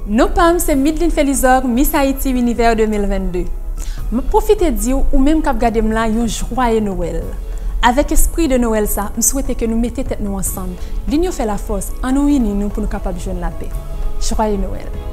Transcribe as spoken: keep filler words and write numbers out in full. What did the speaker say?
Nos P A M, c'est Midline Felizor, Miss Haïti Univers deux mille vingt-deux. Je profite de dire, ou même quand vous regardez là, un joyeux Noël. Avec l'esprit de Noël, ça, je souhaite que nous mettions tête nous ensemble. L'union fait la force, en nous unissons pour nous capables de jouer la paix. Joyeux Noël.